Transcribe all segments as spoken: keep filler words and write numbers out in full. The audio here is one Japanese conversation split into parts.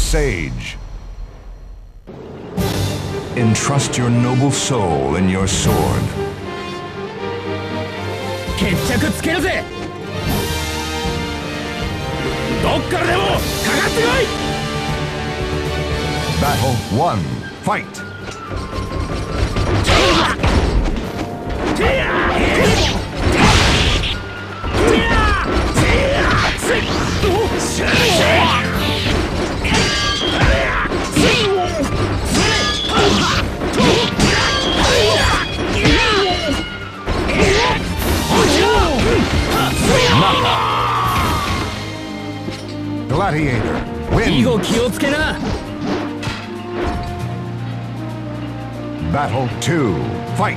sage. Entrust your noble soul in your sword. 決着つけるぜ。どっからでもかかってこい。 Battle one. Fight. Gladiator, win. 以後気をつけな。 Battle two. Fight.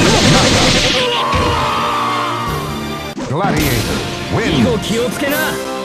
Gladiator, win. 以後気をつけな。